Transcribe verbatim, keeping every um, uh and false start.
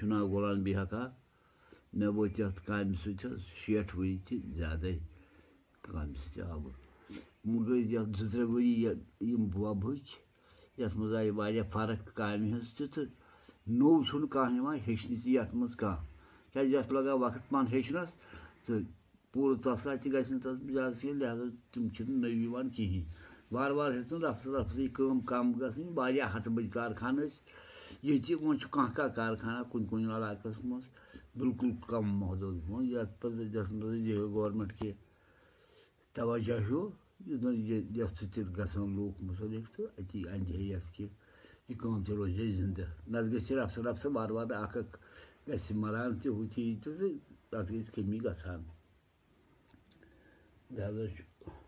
नाव गुलाम नबी हकाक मे वो यथ काम शीठ वरी ज्यादा काम आव गई ये जो त्रे वरी वब ये मज आई वारिया फर्क काम तो नो कह हेचन ये मज कह क्या लगा वक्त पान हेचनस तो पूर तथा ज्यादा लिहाजा तुम नव कहें वार वार हेतु रफ्त रफ्त कम कम गई हथ बज कारखान ये वो कह कह कारखाना कुन कुन इलाकस मज बिल्कुल कम महदूद ये गवर्नमेंट के तवज्जो हो गसान लूक मुसलिक तो अति अंद ये यह कम तो रोज जिंदा नत ग रफ्त रफ्त वार वार अख ग मरान तु तो तथ गई कमी गसान लिहाजा